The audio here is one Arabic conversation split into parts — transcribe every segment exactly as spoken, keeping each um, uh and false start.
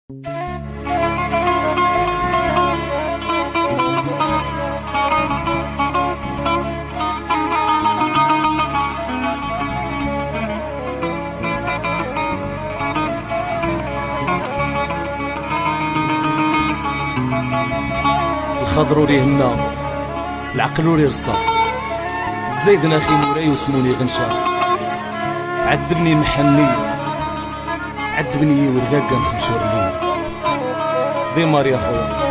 الخضر وريه النا العقل وريه الصاف زيدنا خي موراي وسموني غنشا عذبني محني عذبني ورداقا نخمشور لي ديمار يا خويا.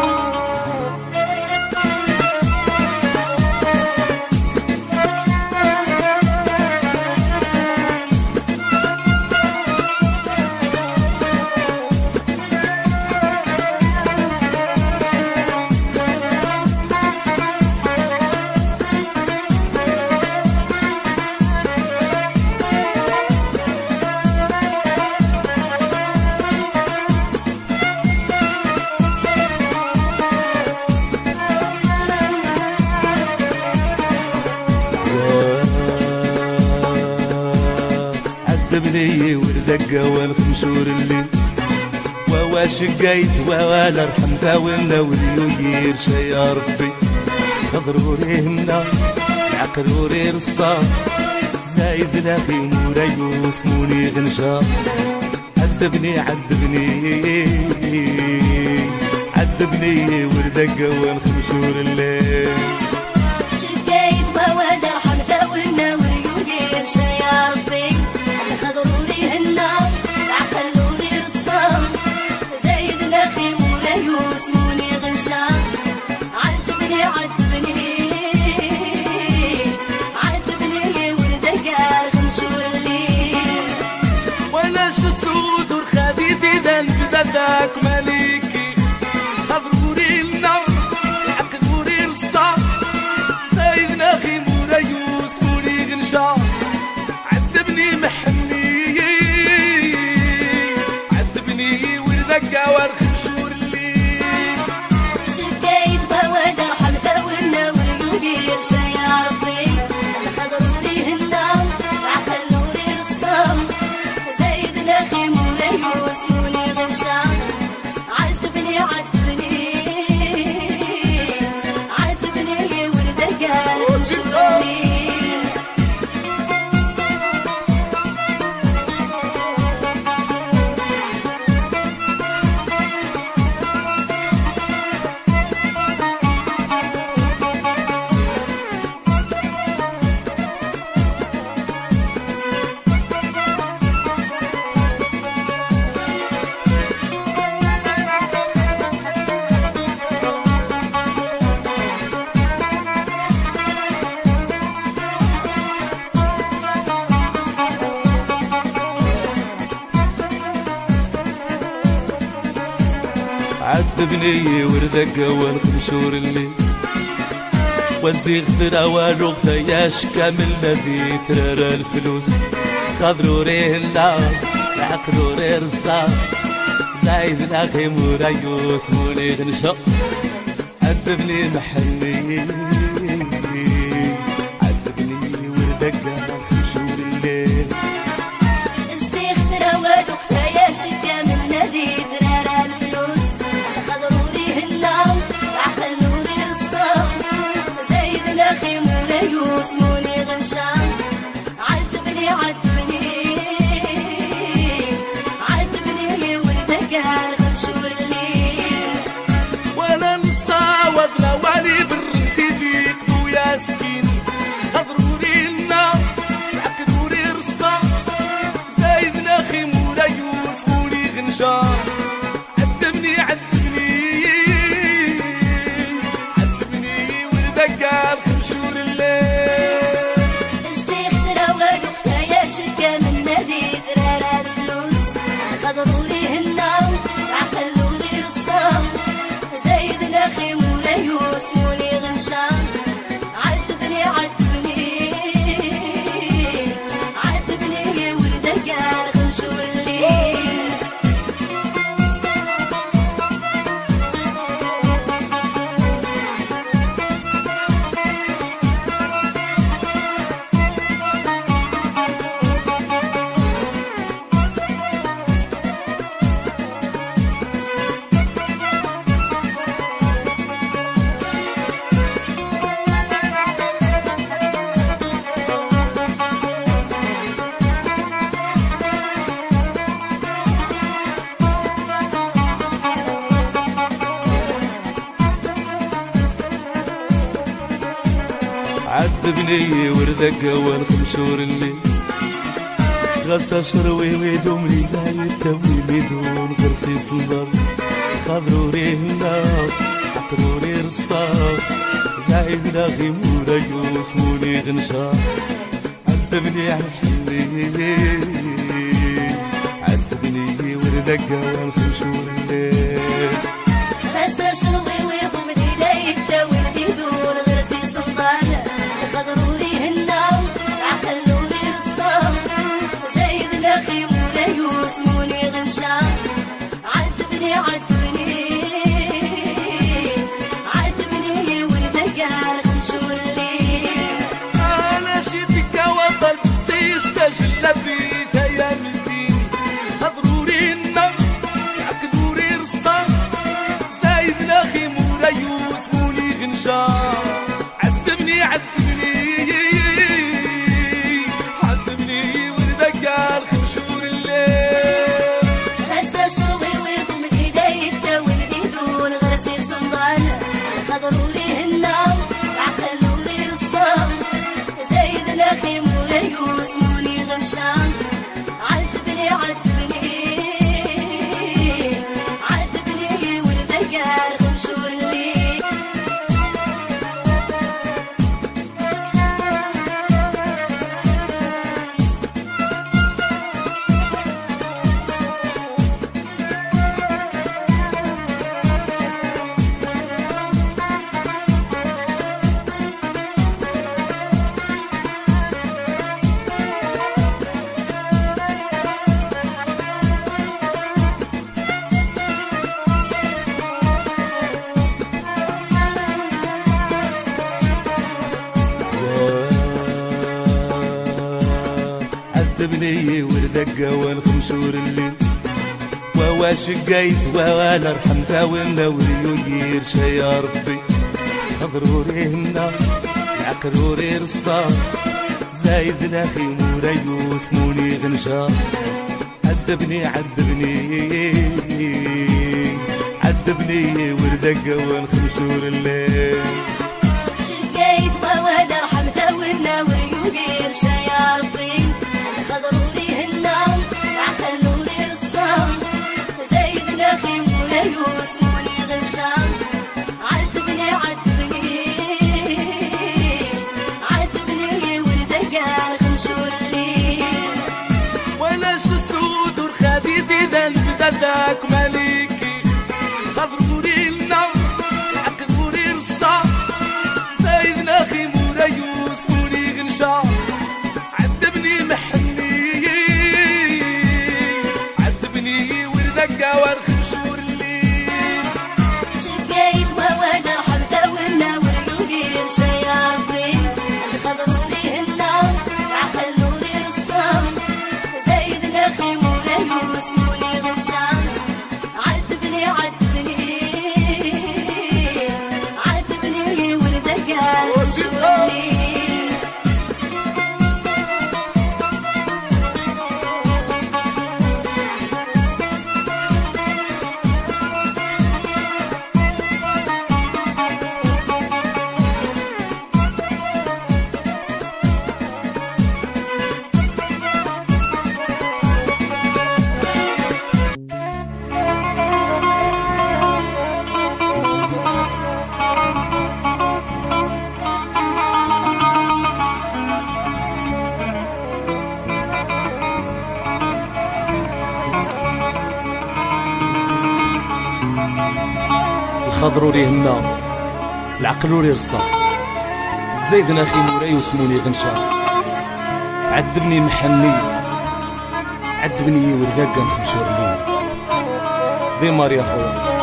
عذبني وردقة والخمشور اللي ووا شقيت ووا الارحم تاولنا وليوير شي يا ربي. خضروري هنا العقروري رصاص زايد لاخي موراي وسموني غنشا. عذبني عذبني عذبني وردقة والخمشور اللي شقيت ووا الارحم تاولنا وليوير شي يا ربي. خضروري هنا العقلوري رصاص زايد لاخي مولاي وسموني غنشا. عذبني عذبني عذبني وردقة الخمشور اللي ولاش الصدور خديدي ذنب ذاك مالكي. خضروري لنا العقلوري رصاص زايد لاخي مولاي وسموني غنشا. عذبني محني عذبني وردقة والخمشور اللي شقيت بواد ارحم تاولنا واليوبير شي يا ربي. خضروري هنا العقلوري رصاص زايد لاخي مولاي وسموني غنشا. عذبني عذبني عذبني وردقة الخمشور اللي عذبني وردقة والخمشور اللي وزيغ ثرى ثياش كامل الذي ترى الفلوس. خضروري هلا العقلوري رصاص زايد لاخي موراي وسموني غنشا. عذبني محني عذبني وردقة والخمشور اللي الزيغ ثرى ثياش كامل الذي ترى الفلوس. خضروري هنا العقلوري رصاص زايد لاخي مولاي وسموني غنشا. عذبني عذبني عذبني وردقة الخمشور اللي ولا نصاوض لا والي برنتي ذيك ويا سكين. خضروري لنا العقلوري رصاص زايد لاخي مولاي وسموني غنشا. عذبني عذبني عذبني وردقة الخمشور اللي الزيغ ثرى ثياش كامل الذي ترى الفلوس. خضروري هنا العقلوري رصاص زايد لاخي مولاي وسموني غنشا. عذبني عذبني عذبني وردقة الخمشور اللي عذبني وردق والخمشور اللي غسى شروي ويدومني لا يتوي بدون غرسي صندر خضروري النار عطروري رصاص زايد لاغي موراي واسموني غنشار عذبني عالحلي عذبني وردق والخمشور اللي غسى شروي ويدومني لا يتوي بدون غرسي صندر خضروري النار عقلوري رصاص زايد لاغي موراي واسموني غنشار عذبني عذبني عذبني وردق الخمشور اللي انا شفتك وطن استجل فيك يا مديني خضروري النار عقلوري رصاص زايد لاغي موراي واسموني غنشار عذبني عذبني عذبني وردق الخمشور الليل غسى شروي ويضمني لا يتوي بدون غرسي صندال خضروري النار عقلوري رصاص زايد لاغي مولاي واسموني غنشان عذبني عذبني عذبني وردق الخمشور الليل عذبني وردق والخمشور الليل ووا شقيت وانا رحمت والنوري ويرشى يا ربي خضروري النار عقروري رصاص زايد لاخي موراي واسموني غنشار عذبني عذبني عذبني وردق والخمشور الليل شقيت ووالد رحمته والناوي ويرشى يا ربي خضروري النار عقلوري رصاص زايد لاخي مولاي واسموني غنشان عذبني عذبني عذبني وردق الخمشور الليل ولا شسود ورخديدي ذا البددك مالكي خضروري النار عقلوري رصاص زايد لاخي مولاي واسموني غنشار عذبني محني عذبني وردق والخمشور الليل شقيت ووالد رحمته والناوي ويرشى يا ربي خضروري النار عقلوري رصاص زايد لاخي مولاي واسموني غنشان عذبني عذبني عذبني وردق الخمشور الليل خضروري النار العقلوري رصاص زايد لاخي مولاي واسموني غنشار عذبني محني عذبني وردق الخمشور الليل ديمار يا خويا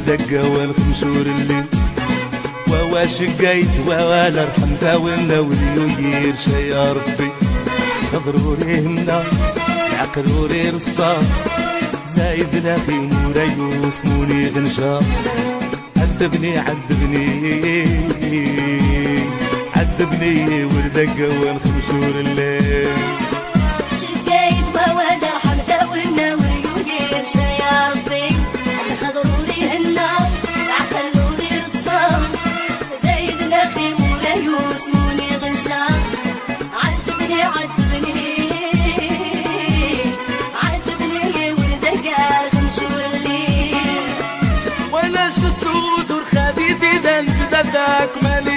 دقة والخمسور الليل وواش قايت ولا رحمتها ولا وليو شي يا ربي ضروري هنا عقروري رصاص زايد لاخي موراي وسموني غنشا عذبني عذبني عذبني وردقة والخمسور الليل شقيت ووالد رحمته ونا ويدير شي يا ربي خضروري هنا عقلوري رصام زايد لاخي مولاي وسموني غنشا عذبني عذبني عذبني وردقة الخمسور الليل ولا شو الصدور خبيبي ذنب ذاك مالي